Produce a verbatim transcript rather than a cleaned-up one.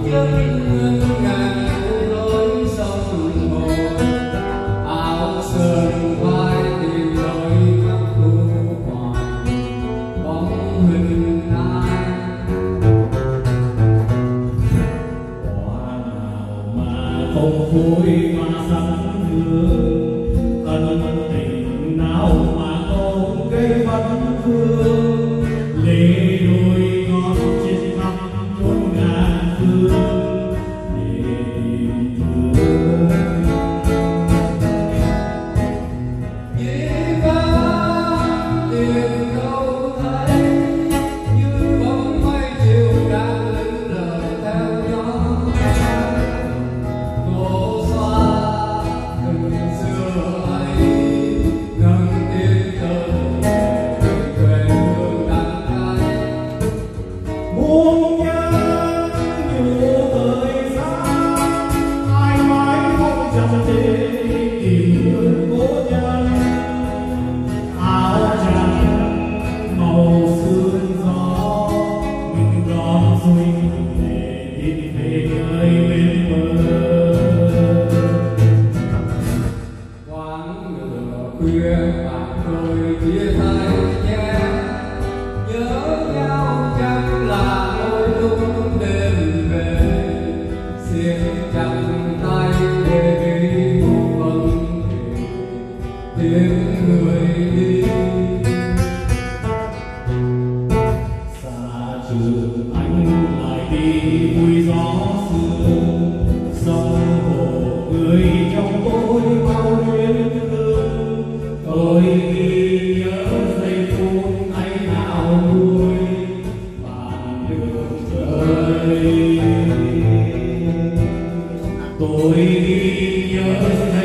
không vui mà sẵn hương ân tình nào mà không gây vấn vương lệ đôi ngón trên khắp chốn ngàn phương để tìm thương chỉ vắng tìm đâu thấy như bóng mây chiều đang lững lờ theo gió. Muôn nhân nhiều thời gian ai mãi không chạm đến kỷ niệm cố nhân áo trắng màu sương gió mình đón xuôi để tìm về nơi bên bờ quán lửa khuya bạn tôi chia tay nhé nhớ nhau chắc là mỗi lúc đêm về xiết chặt tay để đi một vấn đề tiếng người đi xa trường anh lại đi vui gió sương sông hồ người trong tôi bao luyến thương tôi ghi nhớ giây phút ngày nào vui bạn đường trời tôi ghi nhớ